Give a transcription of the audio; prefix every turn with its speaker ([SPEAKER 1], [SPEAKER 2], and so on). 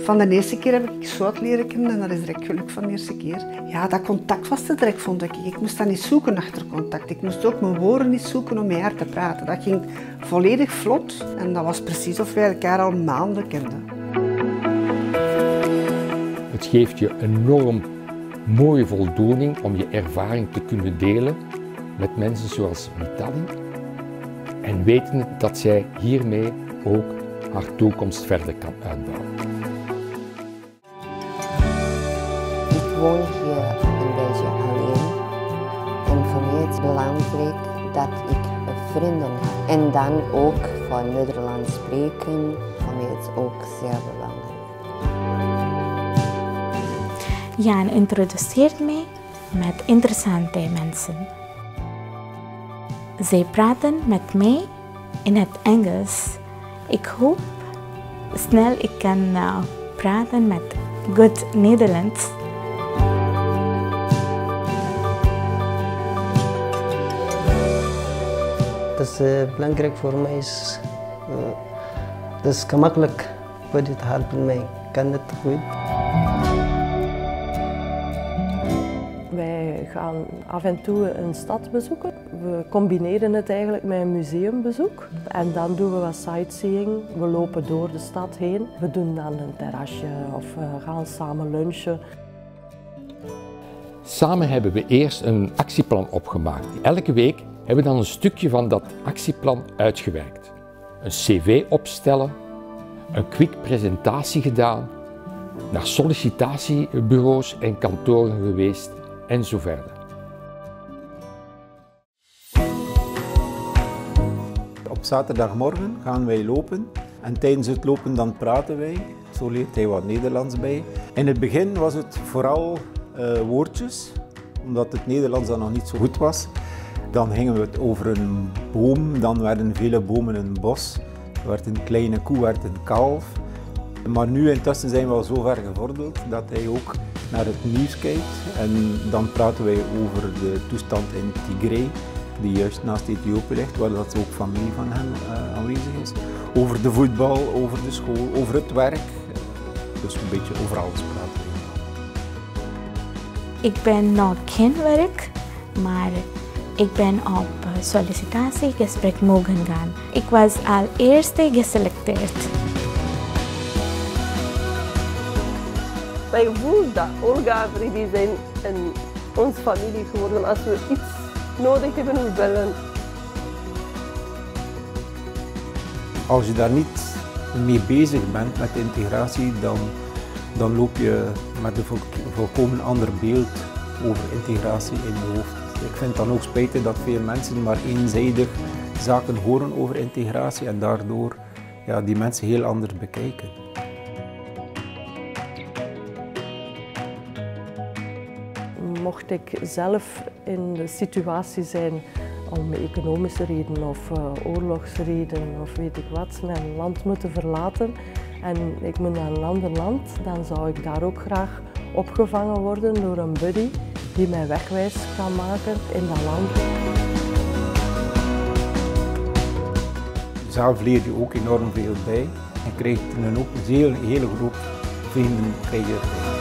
[SPEAKER 1] Van de eerste keer heb ik zo leren kennen en dat is direct geluk van de eerste keer. Ja, dat contact was te direct, vond ik. Ik moest dat niet zoeken achter contact. Ik moest ook mijn woorden niet zoeken om met haar te praten. Dat ging volledig vlot en dat was precies of wij elkaar al maanden kenden.
[SPEAKER 2] Het geeft je enorm mooie voldoening om je ervaring te kunnen delen met mensen zoals Mitali. En weten dat zij hiermee ook haar toekomst verder kan uitbouwen.
[SPEAKER 3] Ik woon hier een beetje alleen en voor mij is het belangrijk dat ik vrienden heb. En dan ook van Nederlands spreken, voor mij is het ook zeer belangrijk.
[SPEAKER 4] Jan introduceert mij met interessante mensen. Zij praten met mij in het Engels. Ik hoop snel ik kan praten met goed Nederlands.
[SPEAKER 5] Dat is belangrijk voor mij. Dat is gemakkelijk voor dit helpen mij. Ik kan het goed.
[SPEAKER 6] Wij gaan af en toe een stad bezoeken. We combineren het eigenlijk met een museumbezoek. En dan doen we wat sightseeing. We lopen door de stad heen. We doen dan een terrasje of gaan samen lunchen.
[SPEAKER 2] Samen hebben we eerst een actieplan opgemaakt. Elke week hebben we dan een stukje van dat actieplan uitgewerkt. Een cv opstellen, een quick presentatie gedaan, naar sollicitatiebureaus en kantoren geweest en zo verder.
[SPEAKER 7] Op zaterdagmorgen gaan wij lopen en tijdens het lopen dan praten wij. Zo leert hij wat Nederlands bij. In het begin was het vooral woordjes, omdat het Nederlands dan nog niet zo goed was. Dan gingen we het over een boom, dan werden vele bomen een bos. Er werd een kleine koe, werd een kalf. Maar nu intussen zijn we al zo ver gevorderd dat hij ook naar het nieuws kijkt. En dan praten wij over de toestand in Tigray, die juist naast Ethiopië ligt, waar dat ook familie van hem aanwezig is. Over de voetbal, over de school, over het werk. Dus een beetje over alles praten we.
[SPEAKER 4] Ik ben nog geen werk, maar ik ben op sollicitatiegesprek mogen gaan. Ik was al eerste geselecteerd.
[SPEAKER 8] Wij voelen dat Olga en Freddy zijn onze familie geworden. Als we iets nodig hebben, we bellen.
[SPEAKER 7] Als je daar niet mee bezig bent met integratie, dan loop je met een volkomen ander beeld over integratie in je hoofd. Ik vind het dan ook spijtig dat veel mensen maar eenzijdig zaken horen over integratie en daardoor die mensen heel anders bekijken.
[SPEAKER 6] Mocht ik zelf in de situatie zijn om economische redenen of oorlogsredenen of weet ik wat, mijn land moeten verlaten en ik moet naar een ander land, dan zou ik daar ook graag opgevangen worden door een buddy die mij wegwijs kan maken in dat land.
[SPEAKER 7] Zelf leer je ook enorm veel bij. Je krijgt ook een hele groep vrienden erbij.